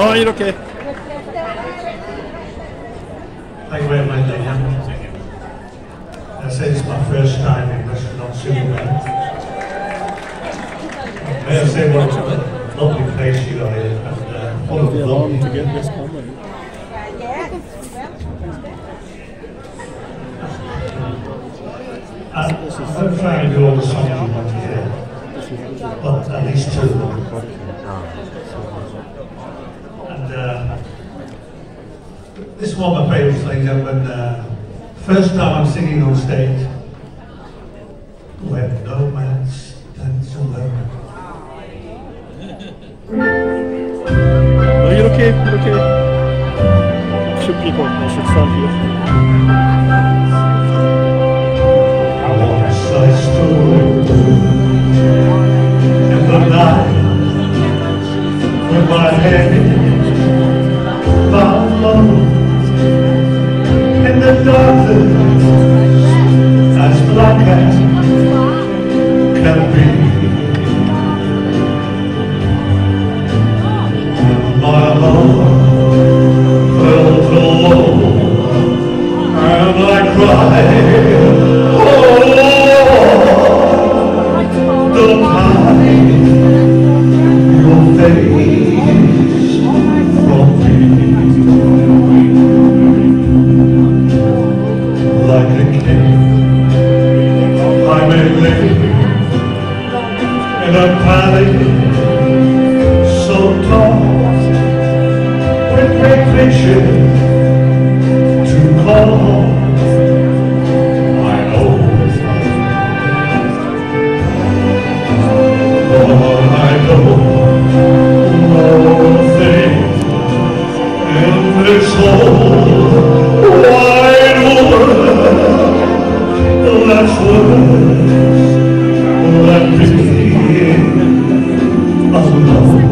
No, you're okay. Thank you very much, Diane. I say this is my first time in Weston on Superman. May I say what a lovely place you are here, and full of love. To get this coming. I'm going to try and do all the songs you want to hear, but at least two of them. And this is one of my favourites, ladies and gentlemen. First time I'm singing on stage, when no man stands alone. No, you're okay, you're okay. Should people, I should stand here. Once I stood in the night with my head down low in the darkness as black as can be. My heart felt alone and I cried, oh Lord, don't hide your face from me. Like a king, I may live in a palace so tall, with great vision to call. I know, for I don't know things in this whole wide world. That's words that begin alone.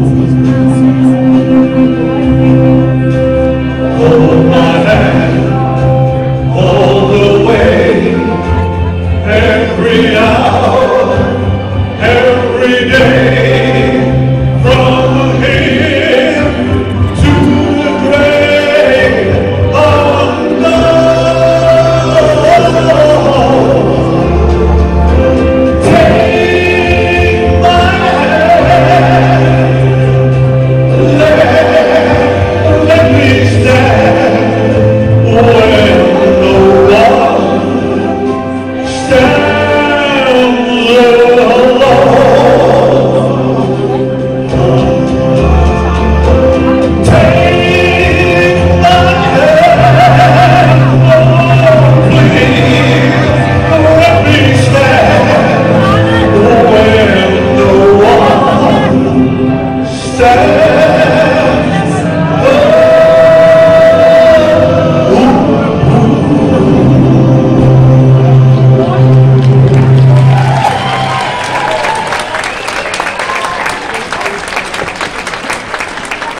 Hold my hand all the way, every hour.